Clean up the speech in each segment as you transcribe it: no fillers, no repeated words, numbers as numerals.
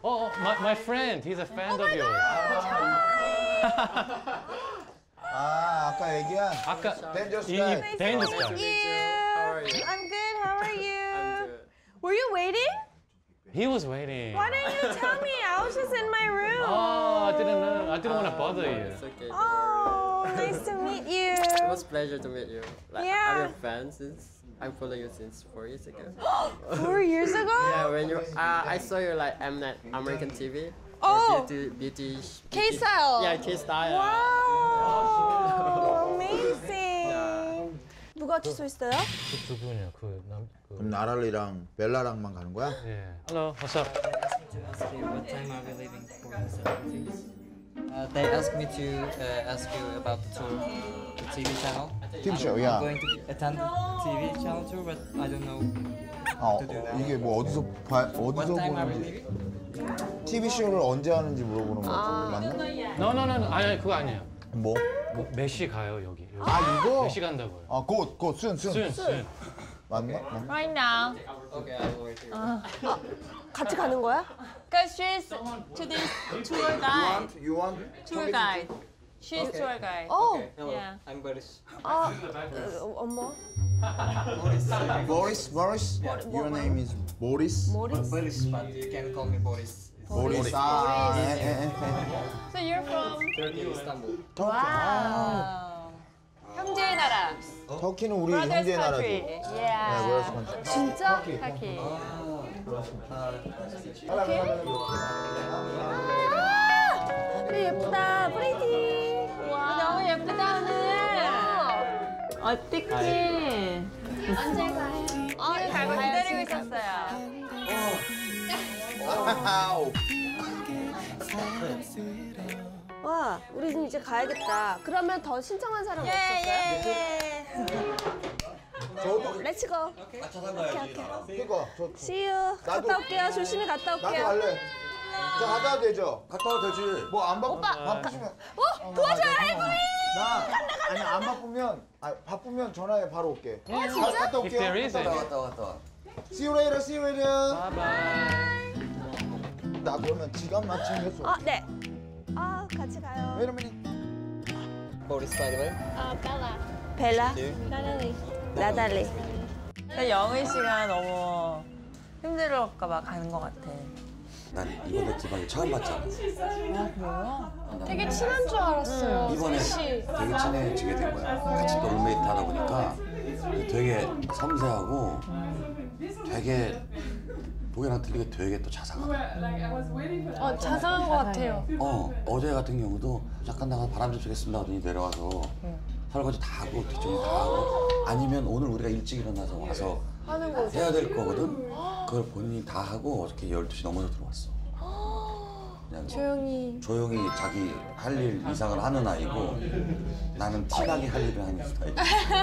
my friend. He's a fan of yours. 아, 아까 얘기한 아까 Dangerous 이 guy. Dangerous Thank guy. you. How are you? I'm good. How are you? I'm good. Were you waiting? He was waiting. Why didn't you tell me? I was just in my room. Oh, I didn't know. I didn't want to bother you. It's okay. Oh, nice to meet you. It was a pleasure to meet you. Like, Yeah. I'm your fan since I'm following you since 4 years ago. 4 years ago? Yeah, when you I saw you like Mnet American TV. Oh. Beauty. K-style. Yeah, K-style. Wow, amazing. 누가 취소했어요? 두 분이요. 그럼 나랄리랑 벨라랑만 가는 거야? 예. Hello, what's up? To ask you what time are we leaving for the celebrities? They asked me to ask you about the tour, the TV channel. TV show, I'm yeah. going to attend the TV channel tour, but I don't know. 이게 뭐 어디서 What time are we 보는지 leaving? TV 쇼를 언제 하는지 물어보는 거 맞나? No. 아니 그거 아니에요. 뭐? 몇 시 가요 여기? 아 이거? 몇 시 간다고요? 아 곧 순. 맞나? Right now. Okay, I will wait here. 같이 가는 거야? Because she's today's tour guide. You want? Tour guide. She's tour guide. 어. Hello, Yeah. I'm Boris. 아, 엄마. Boris? Your name is Boris? Boris, but you can call me Boris. Boris. 아, So you're from Turkey, Istanbul. wow. 형제의 나라. 터키는 우리 Brothers 형제 나라죠. country. 네, Yeah. brothers country. 진짜? Turkey. 예쁘다. 프리티. 와, 너무 예쁘다 오늘. 어떡해. 잘 기다리고 있었어요. 와, 우리 이제 가야겠다. 그러면 더 신청한 사람 없었어요? 저도 렛츠 고. 그거 저 See you. 갔다 올게요. 조심히 갔다 나도 올게요. 갈래. 저 갔다 와도 되죠? 갔다 와도 되지. 뭐 안 바쁘시면 도와줘요, 해보이. 아니 안 바쁘면 바쁘면 전화해 바로 올게. 진짜? 갔다 If there 올게요. is any. 갔다 와. See you later. See you later. Bye bye. 나 그러면 지갑 맞추겠어. 네. 아, 같이 가요. Wait a minute. Boris, by the way. 벨라. 나달리. 영희 씨가 너무 힘들을까 봐 가는 것 같아. 난 이번에 지방에 처음 봤잖아. 되게 친한 줄 알았어요. 이번에 되게 친해지게 된 거야. 같이 또 룸메이트 하다 보니까 되게 섬세하고 되게 보기랑 틀리게 되게 또 자상하고. 자상한 것 같아요. 어제 같은 경우도 잠깐 나가 바람 좀 쐬겠습니다 하더니 내려와서 설거지 다 하고 뒷정리 다 하고 아니면 오늘 우리가 일찍 일어나서 와서 해야 될 거거든. 그걸 본인이 다 하고 어저께 12시 넘어서 들어왔어. 그냥 조용히 자기 할 일 이상을 하는 아이고 나는 티나게 할 일을 하는 스타일.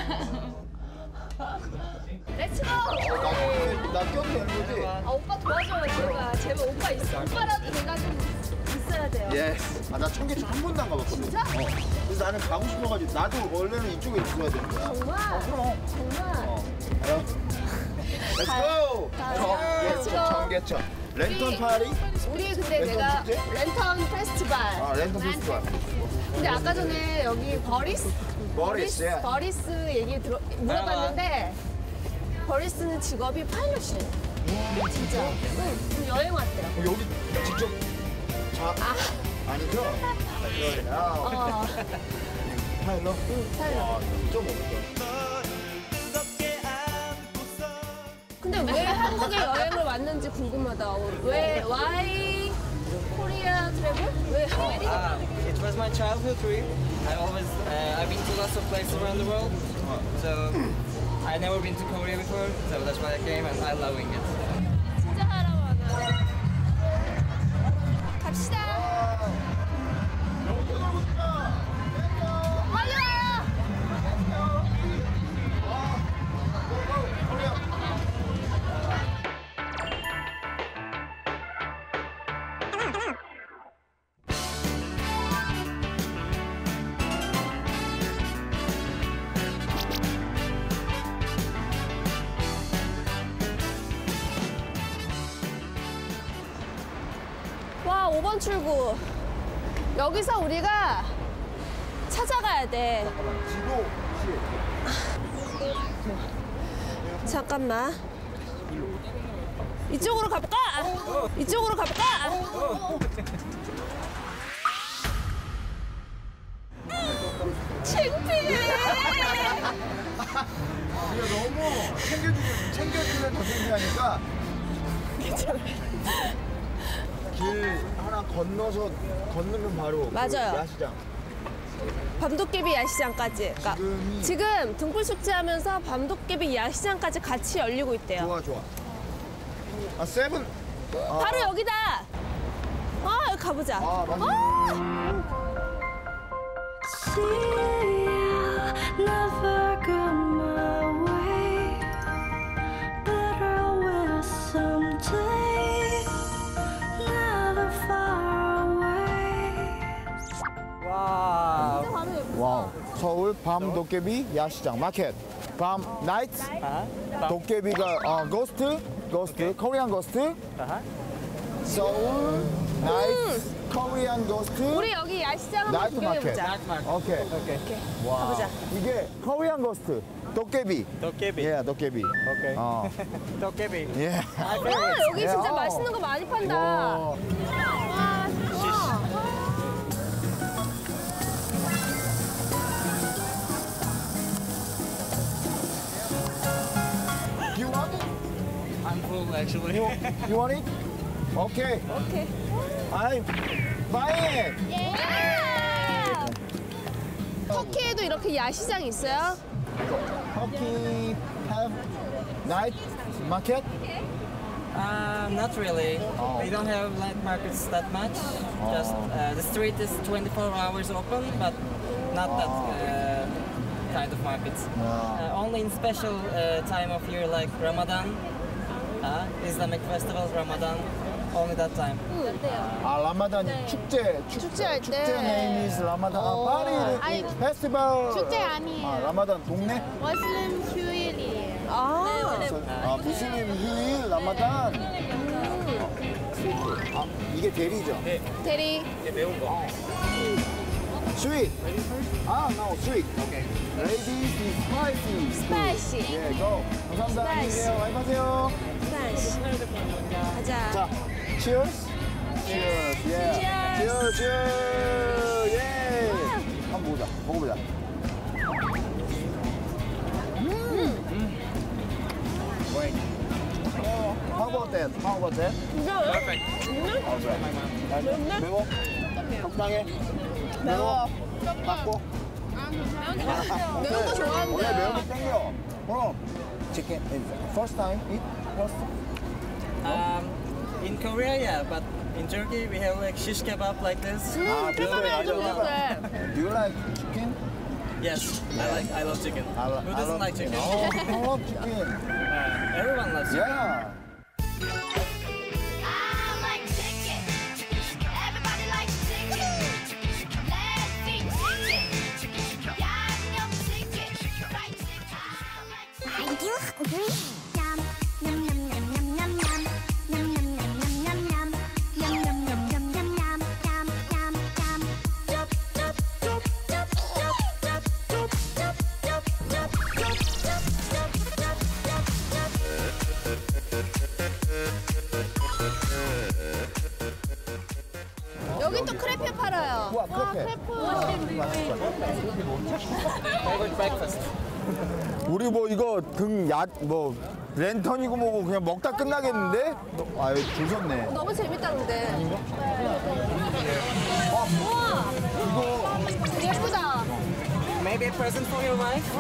렛츠 고. 나 껴도 되는 거지? 아, 오빠 도와줘요. 제발 오빠 있어. 오빠라도 내가 좀 있어야 돼요. 예. 나 청계천 한 번도 안 가봤거든. 진짜? 그래서 나는 가고 싶어가지고 나도 원래는 이쪽에 있어야 되는 거야. 정말? 그럼. 정말? Let's go. Let's go. 청계천. 랜턴 파리? 우리 근데 랜턴 내가 축제? 랜턴 페스티벌. 아 랜턴 페스티벌. 근데 아까 전에 여기 버리스. 예. 버리스 얘기 물어봤는데 버리스는 직업이 파일럿이에요. 진짜. 응, 여행 왔대요. 여기 직접 아니죠? 파일럿? 응, 파일럿. 좀 어렵다. 근데 왜 한국에 여행을 왔는지 궁금하다. 왜 why Korea travel? 왜? It was my childhood dream. I've been to lots of places around the world. So I've never been to Korea before, so that's why I came and I'm loving it. 진짜 하라고. 갑시다. 빨리 와요. 와, 5번 출구. 여기서 우리가 찾아가야 돼. 지도 잠깐만. 이쪽으로 가볼까? 이쪽으로 가볼까? 창피해. 우리가 너무 챙겨주면 더 창피하니까 길 하나 건너면 바로 맞아요. 그 야시장. 밤도깨비 야시장까지. 그러니까 지금 등불 축제하면서 밤도깨비 야시장까지 같이 열리고 있대요. 좋아. 아 세븐. 바로 여기다. 여기 가보자. 아 맞아. Never got my way, but I will someday. Never far away. Wow. 와우. 서울 밤 도깨비 야시장 마켓. 밤 나이트 도깨비가 고스트 코리안 고스트. 서울 나이트 코리안 고스트. 우리 여기 야시장 한번 나이트 마켓. 구경해보자. 오케이. 와. 가보자. 이게 코리안 고스트 도깨비. Dokebi. 예, 도깨비. Okay. Dokebi. 예. 와, 여기 진짜 맛있는 거 많이 판다. 와. 와, 좋아. You want it? I'm full actually. You want it? Okay. 오케이. I'm buying it. 터키에도 이렇게 야시장 있어요? Turkey have night market? Not really. We don't have night markets that much. Just the street is 24 hours open, but not that kind of markets. Only in special time of year like Ramadan, Islamic festivals, Ramadan. Only that time. 아 라마단 축제 축제할 때. 축제 name is 라마단. 파리 아니, 페스티벌. 축제 아니에요. 아 라마단 동네. 머슬림 휴일이에요. 아 무슬림 휴일 라마단. 아 이게 대리죠? 대리. Sweet. 아 no sweet. Okay. Ladies is spicy. 스파이시. 예, go. 감사합니다. 안녕히 계세요. 많이 파세요. 스파이시. 가자. 자, cheers. Cheers. 예. Cheers. Cheers. 예. 한번 보자. 먹어보자. Wait. How about that? How about that? Perfect. 매워? 적당해? 매워? 맞고? 매운 거 좋아하는데. 원래 매운 거 땡겨. 그럼 chicken. First time eat? First? In Korea, yeah, but in Turkey we have like shish kebab like this. 아, 비슷해. 좀 맞아. 비슷해. Do you like chicken? Yes, I love chicken. Who doesn't like chicken? Oh, I love chicken. Everyone loves chicken. Yeah. I like chicken. Everybody likes chicken. Let's eat chicken. 양념 chicken. Fried chicken. I like chicken. Yum, yum, yum, yum, yum, yum, yum. Yum, yum, yum, yum, yum, yum. Yum, yum, yum, yum, yum, yum. Yum, yum, yum. Chup, chup, chup, chup, chup, chup, chup, chup, chup, chup, 여기 또 크레페 팔아요. 와, 크레페. Favorite breakfast? 우리 뭐 이거 뭐 랜턴이고 뭐고 그냥 먹다 끝나겠는데? 아, 여기 줄 섰네. 너무 재밌다 근데. 우와, 이거 예쁘다. Maybe a present for your wife?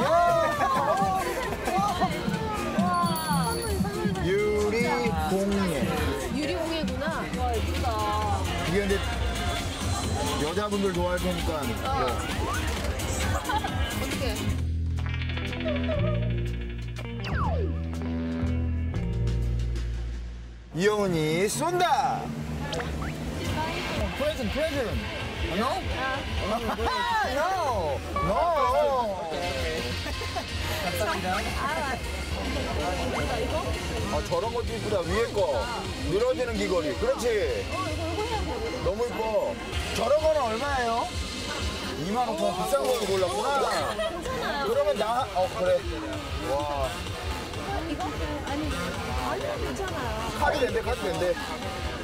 유리 공예. 유리공예구나. 와 예쁘다. 이게 근데 여자분들 좋아할 테니까. 어떻게? 이영은이 쏜다. 프레젠. No? No. 아, 저런 것도 이쁘다. 위에 거. 늘어지는 귀걸이. 그렇지. 너무 이뻐. 저런 거는 얼마예요? 25,000원 비싼 거 골랐구나. 괜찮아요. 그러면 그래. 와. 이거? 아니, 괜찮아요. 카드 된대.